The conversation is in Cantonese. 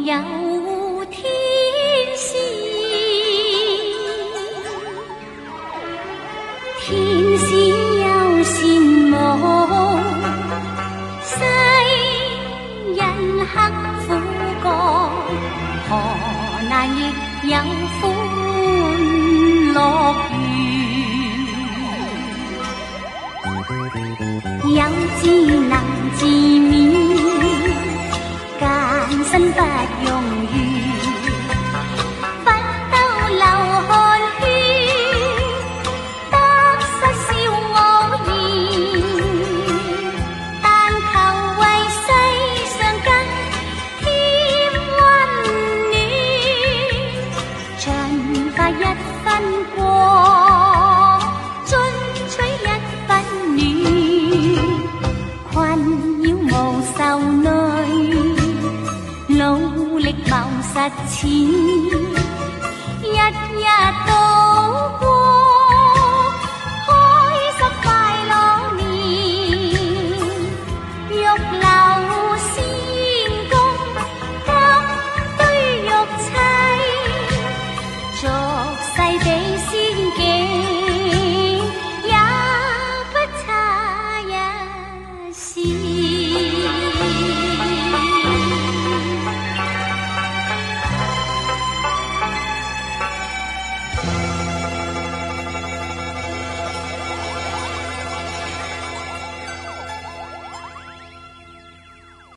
有天使，天使有羨慕，世人刻苦過，何難亦有歡樂園，有志能自勉，艱辛不容易，奮鬥流汗血，得失笑我言，但求為世上更添溫暖，盡化一分光，進取一分暖，困擾無愁慮，努力謀實踐。